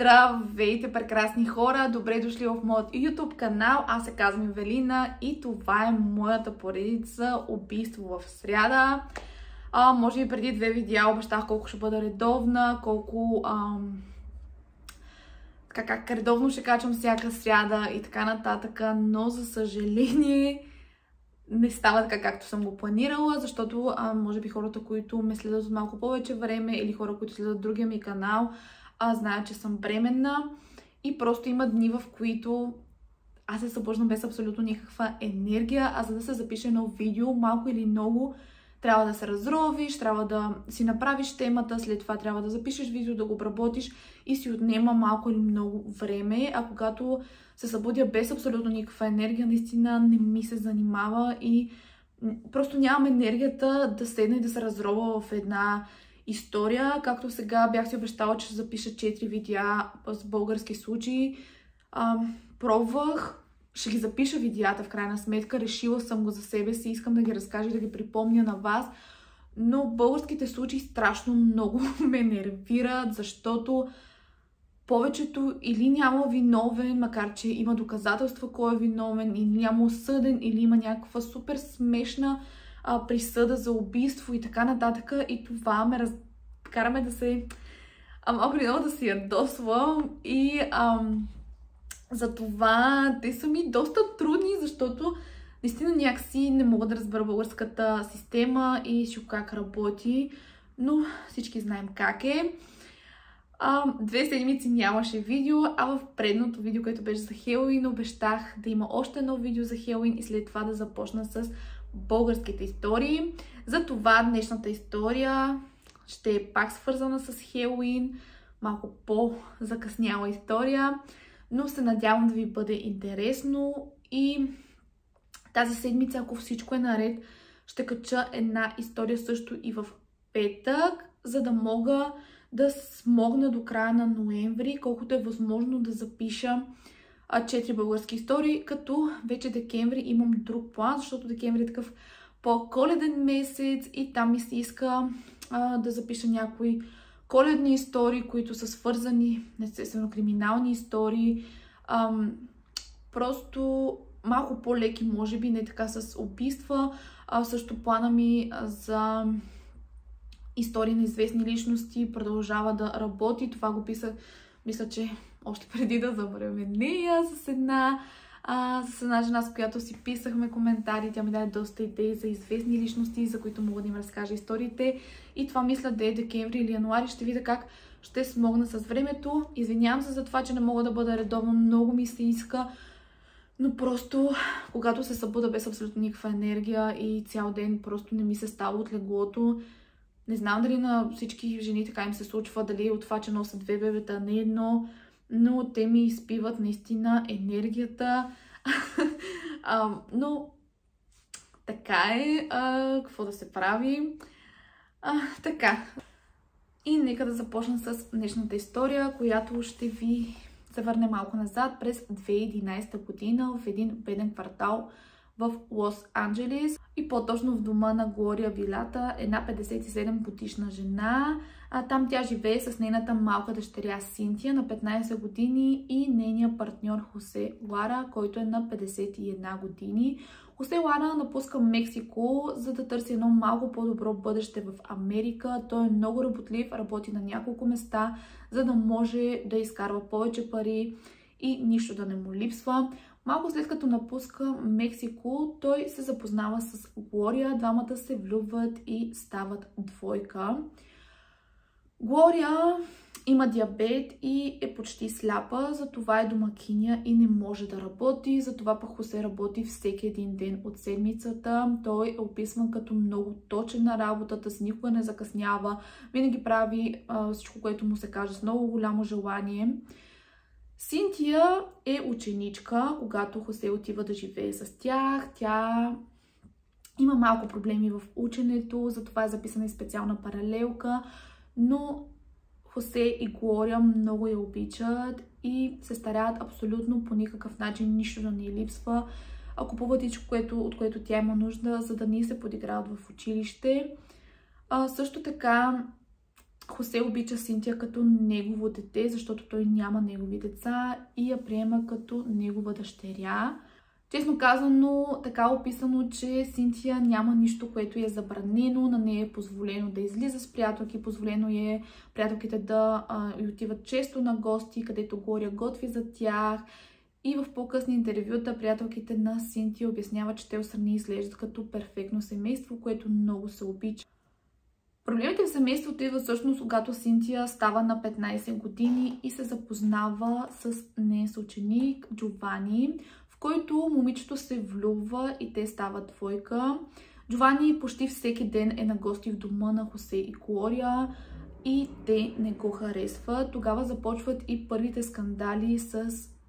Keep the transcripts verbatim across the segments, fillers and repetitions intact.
Здравейте, прекрасни хора! Добре дошли в моят YouTube канал. Аз се казвам Евелина и това е моята поредица Убийство в сряда. А, може и преди две видеа обещах колко ще бъда редовна, колко ам, как, как редовно ще качвам всяка сряда и така нататък, но за съжаление не става така, както съм го планирала, защото а, може би хората, които ме следят от малко повече време или хора, които следят другия ми канал, а, знаят, че съм бременна и просто има дни, в които аз се събуждам без абсолютно никаква енергия, а за да се запише едно видео, малко или много, трябва да се разровиш, трябва да си направиш темата, след това трябва да запишеш видео, да го обработиш и си отнема малко или много време, а когато се събудя без абсолютно никаква енергия, наистина не ми се занимава и просто нямам енергията да седна и да се разровя в една история. Както сега бях си обещала, че ще запиша четири видеа с български случаи. А, пробвах, ще ги запиша видеята в крайна сметка, решила съм го за себе си, искам да ги разкажа и да ги припомня на вас, но българските случаи страшно много ме нервират, защото повечето или няма виновен, макар че има доказателства кой е виновен, или няма осъден, или има някаква супер смешна а, присъда за убийство и така нататък. И това ме разкараме да се а, малко или много да се ядосвам и ам, за това те са ми доста трудни, защото наистина някакси не мога да разбера българската система и шо как работи, но всички знаем как е. А, две седмици нямаше видео, а в предното видео, което беше за Хелоуин, обещах да има още едно видео за Хелоуин и след това да започна с българските истории. Затова днешната история ще е пак свързана с Хелоуин, малко по-закъсняла история, но се надявам да ви бъде интересно и тази седмица, ако всичко е наред, ще кача една история също и в петък, за да мога да смогна до края на ноември, колкото е възможно да запиша четири български истории, като вече декември имам друг план, защото декември е такъв по-коледен месец и там ми се иска а, да запиша някои коледни истории, които са свързани, естествено криминални истории, ам, просто малко по-леки, може би, не така с убийства, а също плана ми за истории на известни личности продължава да работи. Това го писах, мисля, че още преди да забременея с една, а, с една жена, с която си писахме коментари. Тя ми даде доста идеи за известни личности, за които мога да им разкажа историите. И това мисля да е декември или януари. Ще видя как ще смогна с времето. Извинявам се за това, че не мога да бъда редовно. Много ми се иска. Но просто, когато се събуда без абсолютно никаква енергия и цял ден просто не ми се става от леглото, не знам дали на всички жени така им се случва, дали от това, че носят две бебета, а не едно, но те ми изпиват наистина енергията. а, но така е, а, какво да се прави. А, така. И нека да започна с днешната история, която ще ви се върне малко назад през две хиляди и единадесета година в един беден квартал в Лос-Анджелес и по-точно в дома на Глория Вилата, една петдесет и седем годишна жена. А, там тя живее с нейната малка дъщеря Синтия на петнадесет години и нейния партньор Хосе Лара, който е на петдесет и една години. Хосе Лара напуска Мексико, за да търси едно малко по-добро бъдеще в Америка. Той е много работлив, работи на няколко места, за да може да изкарва повече пари и нищо да не му липсва. Малко след като напуска Мексико, той се запознава с Глория, двамата се влюбват и стават двойка. Глория има диабет и е почти сляпа, затова е домакиня и не може да работи, затова пък Хосе работи всеки един ден от седмицата. Той е описван като много точен на работата си, никога не закъснява, винаги прави а, всичко, което му се каже с много голямо желание. Синтия е ученичка, когато Хосе отива да живее с тях. Тя има малко проблеми в ученето, затова е записана и специална паралелка, но Хосе и Глория много я обичат и се стараят абсолютно по никакъв начин, нищо да не липсва. Купуват всичко, което, от което тя има нужда, за да не се подиграват в училище. А, също така Хосе обича Синтия като негово дете, защото той няма негови деца и я приема като негова дъщеря. Честно казано, така описано, че Синтия няма нищо, което е забранено, на нея е позволено да излиза с приятелки, позволено е приятелките да а, и отиват често на гости, където Глория готви за тях. И в по-късни интервюта приятелките на Синтия обясняват, че те отстрани изглеждат като перфектно семейство, което много се обича. Проблемите в семейството идват всъщност, когато Синтия става на петнайсет години и се запознава с неин съученик Джовани, в който момичето се влюбва и те стават двойка. Джовани почти всеки ден е на гости в дома на Хосе и Глория и те не го харесват. Тогава започват и първите скандали с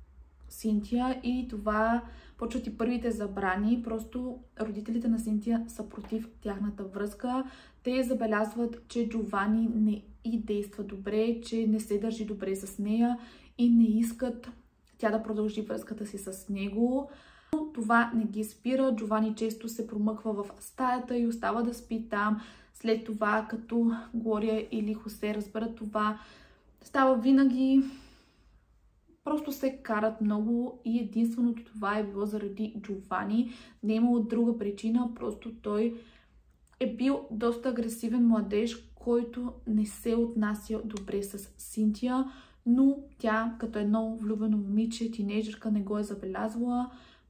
Синтия и това почват и първите забрани. Просто родителите на Синтия са против тяхната връзка. Те забелязват, че Джовани не и действа добре, че не се държи добре с нея и не искат тя да продължи връзката си с него. Но това не ги спира. Джовани често се промъква в стаята и остава да спи там. След това, като Глория или Хосе разберат това, става винаги... Просто се карат много и единственото това е било заради Джовани. Не е имало друга причина, просто той е бил доста агресивен младеж, който не се отнася добре с Синтия, но тя като едно влюбено момиче, тинейджърка, не го е забелязвала,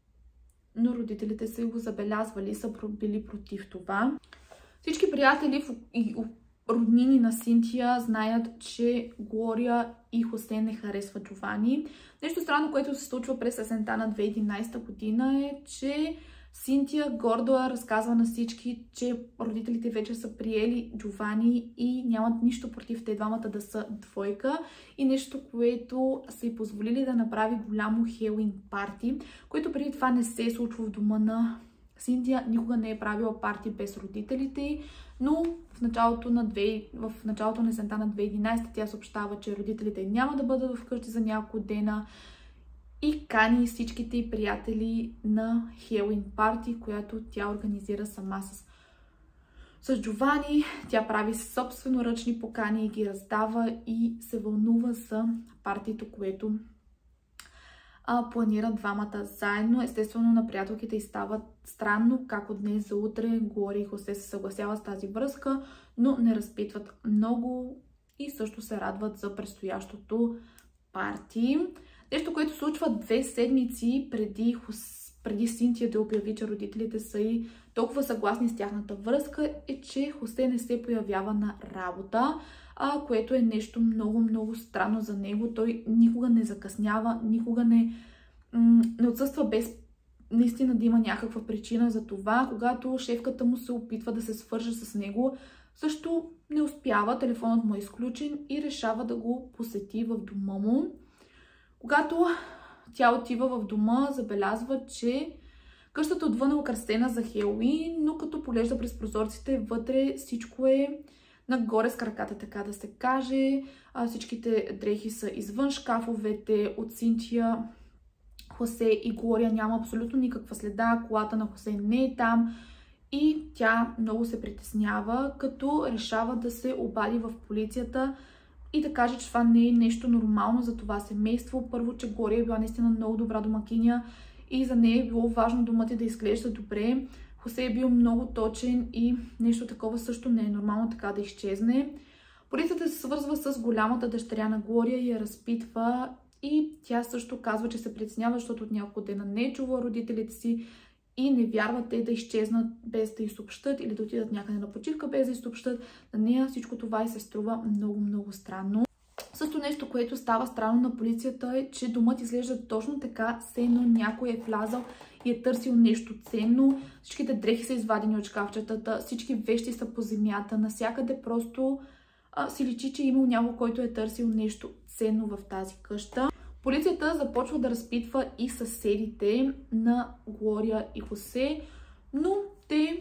но родителите са го забелязвали и са били против това. Всички приятели и роднини на Синтия знаят, че Глория и Хосе не харесват Джовани. Нещо странно, което се случва през есента на две хиляди и единайсета година е, че Синтия гордо разказва на всички, че родителите вече са приели Джовани и нямат нищо против те двамата да са двойка. И нещо, което са й позволили да направи голямо Хелоуин парти, което преди това не се е случва в дома на Синтия. Никога не е правила парти без родителите, но в началото на, две, в началото на есента на две хиляди и единайсета тя съобщава, че родителите няма да бъдат вкъщи за няколко дена и кани всичките й приятели на Хелоуин парти, която тя организира сама с, с Джовани. Тя прави собственоръчни покани и ги раздава и се вълнува за партито, което а, планират двамата заедно. Естествено, на приятелките й става странно как от днес за утре Глория и Хосе се съгласяват с тази връзка, но не разпитват много и също се радват за предстоящото парти. Нещо, което случва две седмици преди, Хос... преди Синтия да обяви, че родителите са и толкова съгласни с тяхната връзка, е, че Хосе не се появява на работа, а, което е нещо много-много странно за него. Той никога не закъснява, никога не, не отсъства без наистина да има някаква причина за това. Когато шефката му се опитва да се свърже с него, също не успява, телефонът му е изключен и решава да го посети в дома му. Когато тя отива в дома, забелязва, че къщата отвън е украсена за Хелоуин, но като поглежда през прозорците, вътре всичко е нагоре с краката, така да се каже. Всичките дрехи са извън шкафовете. От Синтия, Хосе и Глория няма абсолютно никаква следа. Колата на Хосе не е там. И тя много се притеснява, като решава да се обади в полицията и да каже, че това не е нещо нормално за това семейство. Първо, че Глория е била наистина много добра домакиня и за нея е било важно домът ѝ да изглежда добре. Хосе е бил много точен и нещо такова също не е нормално така да изчезне. Полицията се свързва с голямата дъщеря на Глория и я разпитва и тя също казва, че се притеснява, защото от няколко дена не е чувала родителите си и не вярват те да изчезнат без да й съобщат или да отидат някъде на почивка без да й съобщат. На нея всичко това и се струва много-много странно. Също нещо, което става странно на полицията е, че домът изглежда точно така, все едно някой е влязал и е търсил нещо ценно. Всичките дрехи са извадени от шкафчетата, всички вещи са по земята, насякъде просто а, си личи, че е имал някой, който е търсил нещо ценно в тази къща. Полицията започва да разпитва и съседите на Глория и Хосе, но те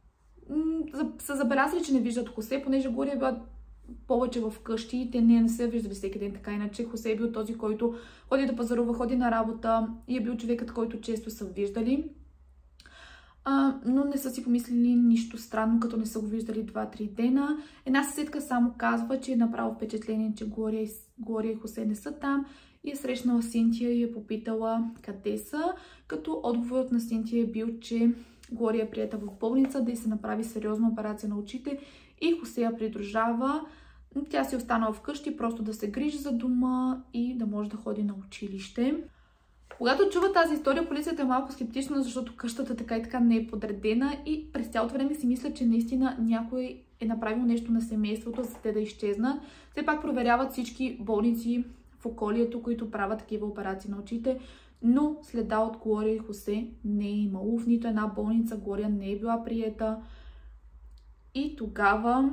са забелязали, че не виждат Хосе, понеже Глория е била повече в къщи, те не, не се виждали всеки ден така, иначе Хосе е бил този, който ходи да пазарува, ходи на работа и е бил човекът, който често са виждали. а, но не са си помислили нищо странно, като не са го виждали два-три дена. Една съседка само казва, че е направо впечатление, че Глория и, Глория и Хосе не са там и е срещнала Синтия и е попитала къде са, като отговорът на Синтия е бил, че Глория е приета в болница да й се направи сериозна операция на очите и Хосе я придружава. Тя си е останала вкъщи просто да се грижи за дома и да може да ходи на училище. Когато чува тази история, полицията е малко скептична, защото къщата така и така не е подредена и през цялото време си мисля, че наистина някой е направил нещо на семейството, за те да изчезнат. Все пак проверяват всички болници в околието, които правят такива операции на очите, но следа от Глория и Хосе не е имало. В нито една болница Глория не е била приета. И тогава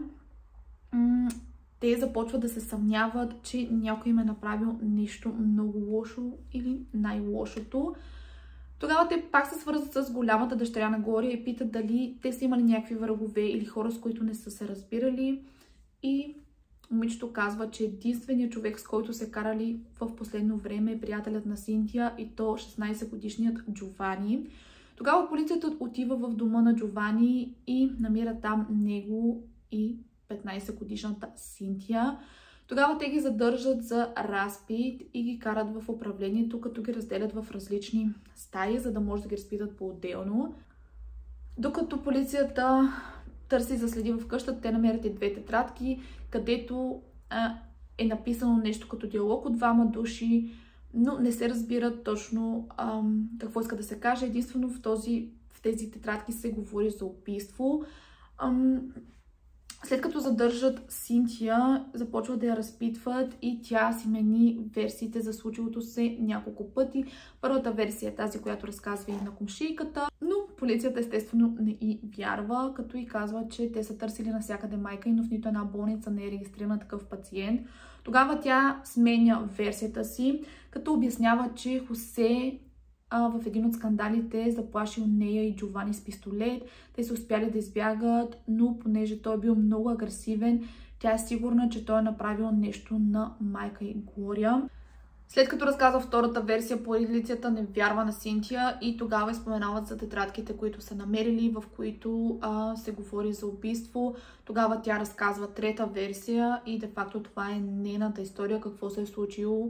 те започват да се съмняват, че някой им е направил нещо много лошо или най-лошото. Тогава те пак се свързват с голямата дъщеря на Глория и питат дали те са имали някакви врагове или хора, с които не са се разбирали. И момичето казва, че единственият човек, с който се карали в последно време е приятелят на Синтия и то шестнайсет годишният Джовани. Тогава полицията отива в дома на Джовани и намира там него и петнайсет годишната Синтия. Тогава те ги задържат за разпит и ги карат в управлението, като ги разделят в различни стаи, за да може да ги разпитат по-отделно. Докато полицията търси за следи в къщата, те намерят и две тетрадки, където а, е написано нещо като диалог от двама души, но не се разбира точно ам, какво иска да се каже. Единствено в, този, в тези тетрадки се говори за убийство. Ам, След като задържат Синтия, започват да я разпитват и тя си мени версиите за случилото се няколко пъти. Първата версия е тази, която разказва и на комшийката, но полицията естествено не й вярва, като й казва, че те са търсили навсякъде майка й, но в нито една болница не е регистрирана такъв пациент. Тогава тя сменя версията си, като обяснява, че Хосе в един от скандалите е заплашил нея и Джовани с пистолет. Те са успяли да избягат, но понеже той е бил много агресивен, тя е сигурна, че той е направил нещо на майка и Глория. След като разказва втората версия, полицията не вярва на Синтия и тогава изпоменават за тетрадките, които са намерили, в които а, се говори за убийство. Тогава тя разказва трета версия и де-факто това е нейната история, какво се е случило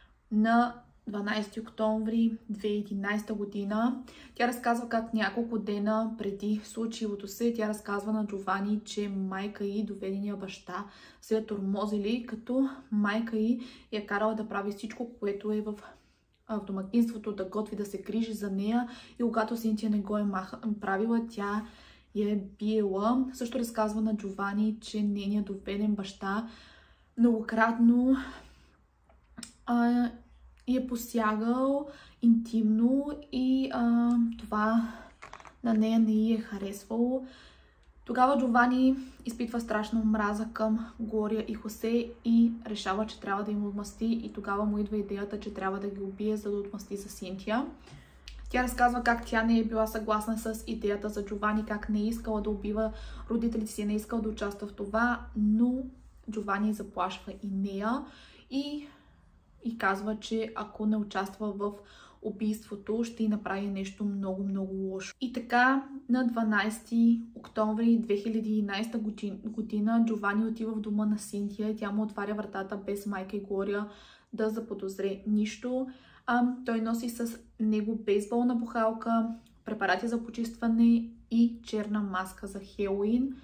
на дванайсети октомври две хиляди и единайсета година. Тя разказва как няколко дена преди случилото се, тя разказва на Джовани, че майка и доведения баща се я тормозили, като майка и я карала да прави всичко, което е в, в домакинството, да готви, да се грижи за нея и когато Синтия не го е маха, правила, тя я е биела. Също разказва на Джовани, че нейният доведен баща многократно а, и е посягал интимно и а, това на нея не й е харесвало. Тогава Джовани изпитва страшна омраза към Глория и Хосе и решава, че трябва да им отмъсти и тогава му идва идеята, че трябва да ги убие, за да отмъсти за Синтия. Тя разказва как тя не е била съгласна с идеята за Джовани, как не е искала да убива родителите си, не е искала да участва в това, но Джовани заплашва и нея и и казва, че ако не участва в убийството, ще й направи нещо много-много лошо. И така, на дванайсети октомври две хиляди и единайсета година Джовани отива в дома на Синтия и тя му отваря вратата без майка и Глория да заподозре нищо. А, той носи с него бейсболна бухалка, препарати за почистване и черна маска за Хелоуин.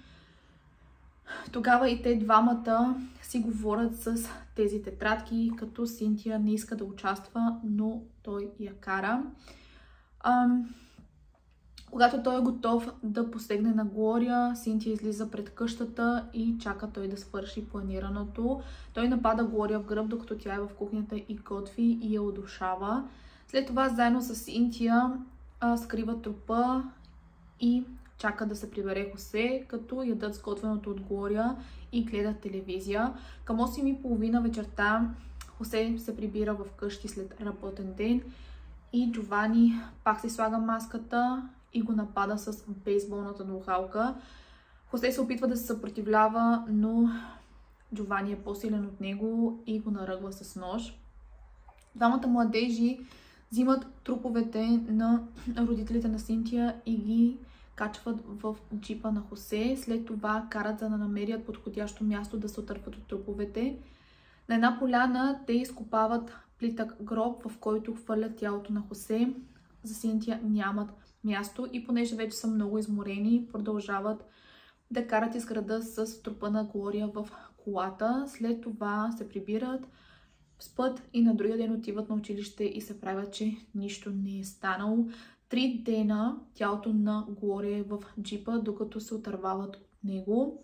Тогава и те двамата си говорят с тези тетрадки, като Синтия не иска да участва, но той я кара. Ам, когато той е готов да посегне на Глория, Синтия излиза пред къщата и чака той да свърши планираното. Той напада Глория в гръб, докато тя е в кухнята и готви и я удушава. След това заедно с Синтия а, скрива трупа и чака да се прибере Хосе, като ядат сготвеното от Глория и гледат телевизия. Към осем и половина вечерта Хосе се прибира в къщи след работен ден и Джовани пак си слага маската и го напада с бейсболната бухалка. Хосе се опитва да се съпротивлява, но Джовани е по-силен от него и го наръгва с нож. Двамата младежи взимат труповете на родителите на Синтия и ги качват в джипа на Хосе. След това карат, за да намерят подходящо място да се отърват от труповете. На една поляна те изкопават плитък гроб, в който хвърлят тялото на Хосе. За Синтия нямат място и понеже вече са много изморени, продължават да карат из града с трупа на Глория в колата. След това се прибират, спът и на другия ден отиват на училище и се правят, че нищо не е станало. Три дена тялото на Глория е в джипа, докато се отървават от него.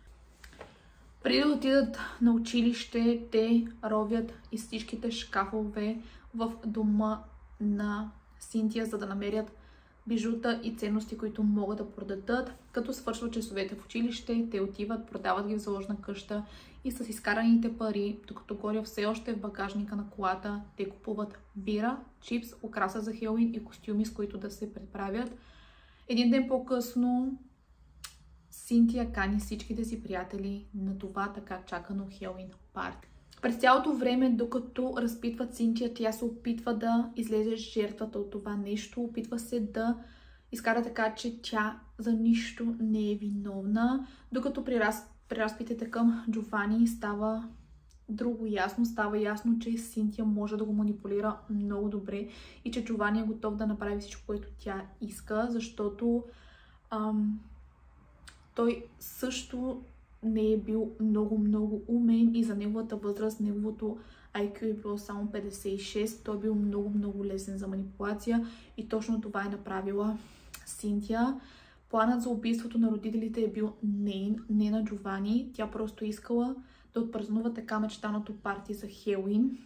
Преди да отидат на училище, те ровят из всичките шкафове в дома на Синтия, за да намерят бижута и ценности, които могат да продадат. Като свършват часовете в училище, те отиват, продават ги в заложна къща и с изкараните пари, докато Глория все още е в багажника на колата, те купуват бира, чипс, украса за Хелоуин и костюми, с които да се преправят. Един ден по-късно Синтия кани всичките си приятели на това така чакано Хелоуин парти. През цялото време, докато разпитват Синтия, тя се опитва да излезе жертвата от това нещо. Опитва се да изкара така, че тя за нищо не е виновна. Докато при, раз... при разпитите към Джовани става друго ясно. Става ясно, че Синтия може да го манипулира много добре и че Джовани е готов да направи всичко, което тя иска, защото ам, той също не е бил много-много умен и за неговата възраст, неговото ай кю е било само петдесет и шест. Той е бил много-много лесен за манипулация и точно това е направила Синтия. Планът за убийството на родителите е бил нейн, не на Джовани. Тя просто искала да отпразнува така мечтаното парти за Хелоуин.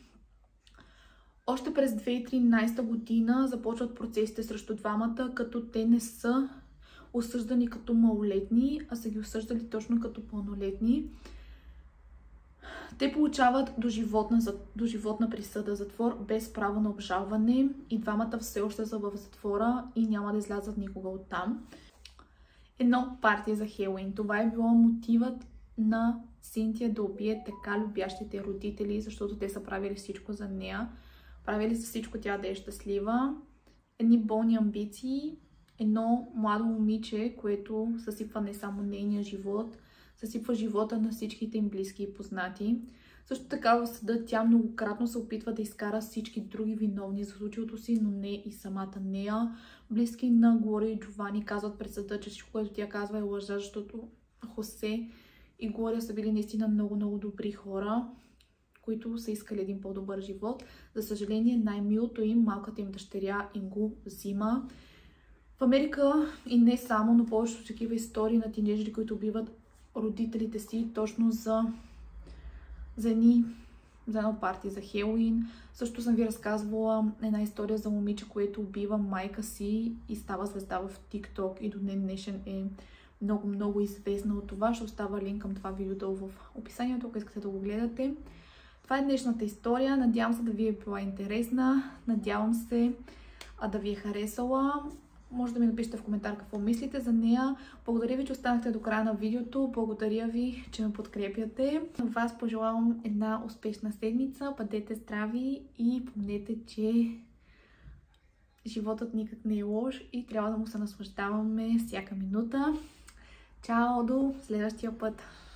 Още през две хиляди и тринадесета година започват процесите срещу двамата, като те не са осъждани като малолетни, а са ги осъждали точно като пълнолетни. Те получават доживотна, доживотна присъда, затвор без право на обжалване и двамата все още са в затвора и няма да излязат никога оттам. Едно парти за Хелоуин. Това е било мотивът на Синтия да убие така любящите родители, защото те са правили всичко за нея. Правили са всичко тя да е щастлива. Едни болни амбиции. Едно младо момиче, което съсипва не само нейния живот, съсипва живота на всичките им близки и познати. Също така в съда тя многократно се опитва да изкара всички други виновни за случилото си, но не и самата нея. Близки на Глория и Джовани казват пред съда, че всичко, което тя казва е лъжа, защото Хосе и Глория са били наистина много-много добри хора, които са искали един по-добър живот. За съжаление, най-милото им, малката им дъщеря, им го взима. В Америка и не само, но повечето такива истории на тинейджери, които убиват родителите си точно за, за, едни, за едно парти за Хелоуин. Също съм ви разказвала една история за момиче, което убива майка си и става звезда в TikTok и до ден днешен е много-много известна от това. Ще оставя линк към това видео долу в описанието, ако искате да го гледате. Това е днешната история. Надявам се да ви е била интересна. Надявам се а, да ви е харесала. Може да ми напишете в коментар какво мислите за нея. Благодаря ви, че останахте до края на видеото. Благодаря ви, че ме подкрепяте. На вас пожелавам една успешна седмица. Бъдете здрави и помнете, че животът никак не е лош и трябва да му се наслаждаваме всяка минута. Чао, до следващия път!